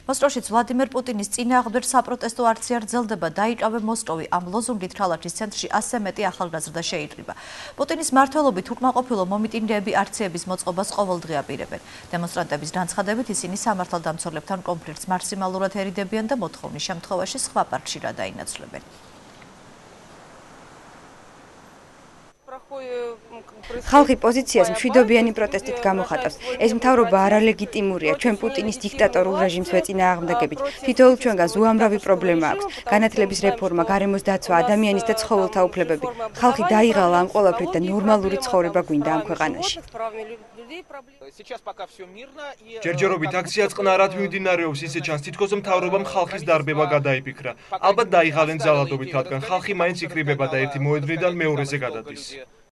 მოსკოვშიც ვლადიმერ პუტინის წინააღმდეგ საპროტესტო აქცია გრძელდება. დაიკავე მოსკოვი. ამ ლოზუნგით ქალაქის ცენტრში 100-ზე მეტი ახალგაზრდა შეიკრიბა. პუტინის მმართველობით უკმაყოფილო მომიტინგეები აქციების მოწყობას ყოველდღე აპირებენ. დემონსტრანტების განცხადებით ისინი სამართალდამცველებთან კონფლიქტს მაქსიმალურად ერიდებიან და მოთხოვნის შემთხვევაში სხვა პარკში რა დაინაცვლებენ. ხალხი პოზიციას მშვიდობიანი პროტესტით გამოხატავს. ეს მთავრობა არალეგიტიმურია. ჩვენ პუტინის დიქტატორულ რეჟიმს ვეწინააღმდეგებით. თითოეულ ჩვენგანს უამრავი პრობლემა აქვს. განათლების რეფორმა, გარემოს დაცვა, ადამიანის და ცხოველთა უფლებები. ხალხი დაიღალა ამ ყველაფრით და ნორმალური ცხოვრება გვინდა ამ ქვეყანაში. ჯერჯერობით აქცია წყნარად მიმდინარეობს, ისე ჩანს თითქოს მთავრობამ ხალხის დარბევა გადაიფიქრა. ალბათ დაიღალენ ძალადობით, რადგან ხალხი მაინც იკრიბება და ერთი მოედნიდან მეორეზე გადადის.